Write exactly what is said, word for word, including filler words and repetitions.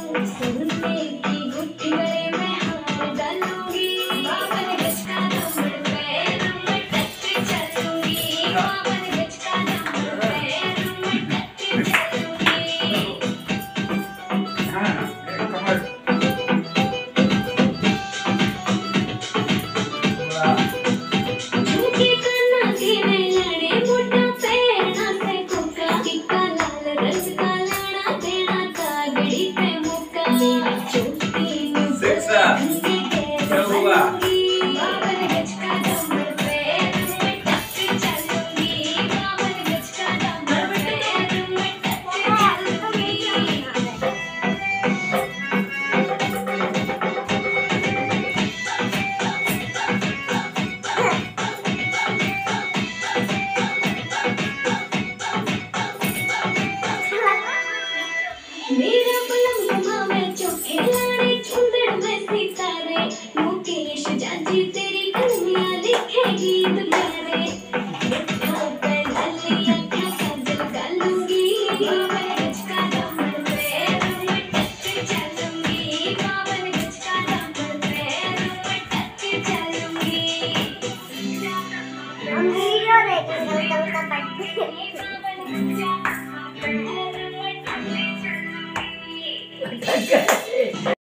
सुनने की गुत्थी गले में हाथ डालूंगी, बावन गज का नंबर पैरों में टच चलूंगी, बावन गज का नंबर पैरों में टच चलूंगी। हाँ, कमर झुमके कान्हा के में लड़े मोटा पैना से कोका, टिक्का लाल रंग का लाना देना कागड़ी पे मुक्का, चुटकी में सेक्सा क्या हुआ? बावन गज का नंबर पैरों में टच चलूंगी, बावन गज का नंबर पैरों में टच चलूंगी। मेरा पलंग घुमा में चौके लाड़े चुंदड़ में सितारे, मुकेश जाजी तेरी कलमियां लिखे गीत प्यारे, आँखों पे लाली आँखें काजल डालूंगी, बावन गज का नंबर पैरों में टच चलूंगी, बावन गज का नंबर पैरों में टच चलूंगी। हम वीडियो देखेंगे तो उसका पढ़ते बावन गज का पैरों में टच चलूंगी।